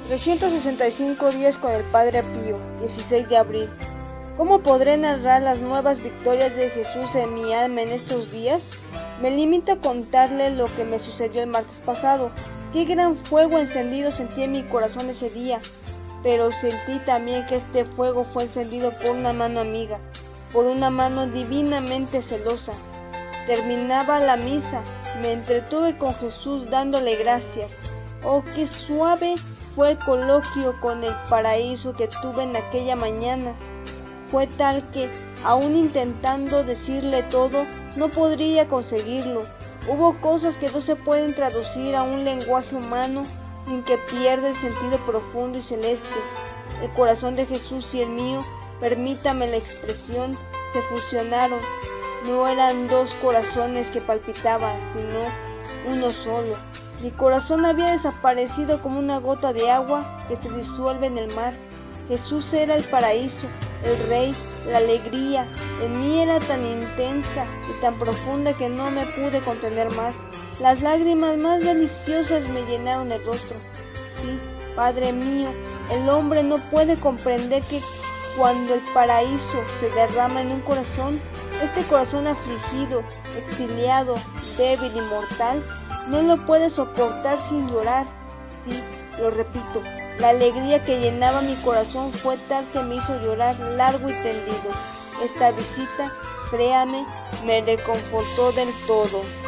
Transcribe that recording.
365 días con el Padre Pío, 16 de abril. ¿Cómo podré narrar las nuevas victorias de Jesús en mi alma en estos días? Me limito a contarle lo que me sucedió el martes pasado. Qué gran fuego encendido sentí en mi corazón ese día, pero sentí también que este fuego fue encendido por una mano amiga, por una mano divinamente celosa. Terminaba la misa, me entretuve con Jesús dándole gracias. Oh, qué suave fue el coloquio con el paraíso que tuve en aquella mañana. Fue tal que, aún intentando decirle todo, no podría conseguirlo. Hubo cosas que no se pueden traducir a un lenguaje humano sin que pierda el sentido profundo y celeste. El corazón de Jesús y el mío, permítame la expresión, se fusionaron. No eran dos corazones que palpitaban, sino uno solo. Mi corazón había desaparecido como una gota de agua que se disuelve en el mar. Jesús era el paraíso, el rey, la alegría. En mí era tan intensa y tan profunda que no me pude contener más. Las lágrimas más deliciosas me llenaron el rostro. Sí, Padre mío, el hombre no puede comprender que cuando el paraíso se derrama en un corazón, este corazón afligido, exiliado, débil y mortal, no lo puede soportar sin llorar. Sí, lo repito, la alegría que llenaba mi corazón fue tal que me hizo llorar largo y tendido. Esta visita, créame, me reconfortó del todo.